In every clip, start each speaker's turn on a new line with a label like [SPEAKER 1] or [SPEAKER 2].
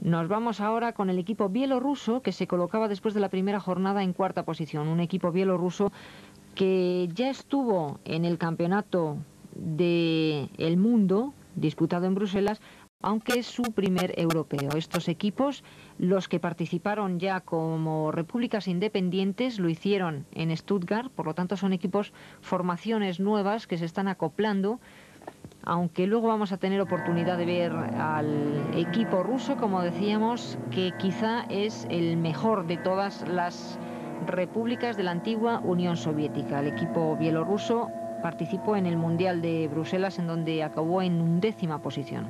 [SPEAKER 1] Nos vamos ahora con el equipo bielorruso, que se colocaba después de la primera jornada en cuarta posición. Un equipo bielorruso que ya estuvo en el campeonato del mundo, disputado en Bruselas, aunque es su primer europeo. Estos equipos, los que participaron ya como repúblicas independientes, lo hicieron en Stuttgart, por lo tanto son equipos, formaciones nuevas que se están acoplando, aunque luego vamos a tener oportunidad de ver al equipo ruso, como decíamos, que quizá es el mejor de todas las repúblicas de la antigua Unión Soviética. El equipo bielorruso participó en el Mundial de Bruselas, en donde acabó en 11ª posición.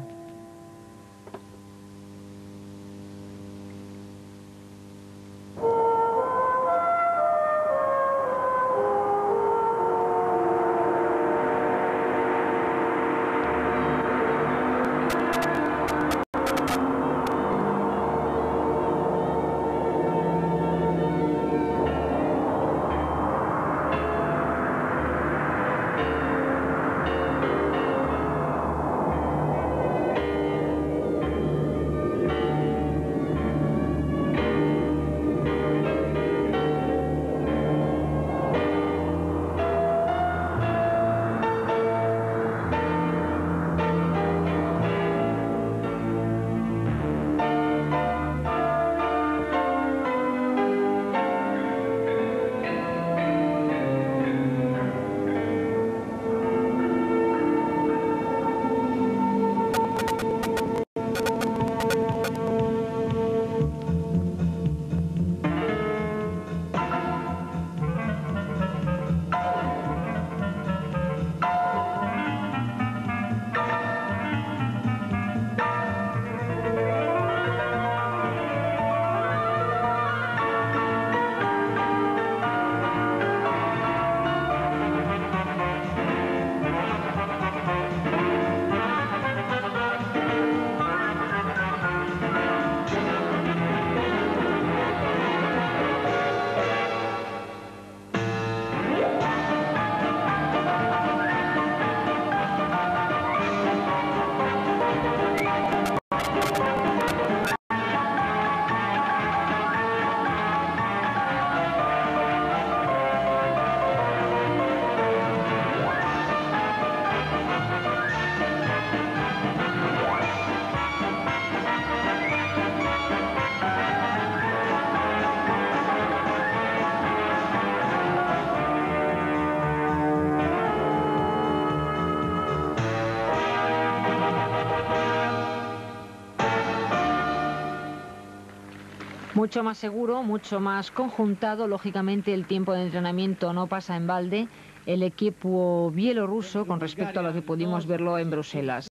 [SPEAKER 1] Mucho más seguro, mucho más conjuntado. Lógicamente el tiempo de entrenamiento no pasa en balde el equipo bielorruso con respecto a lo que pudimos verlo en Bruselas.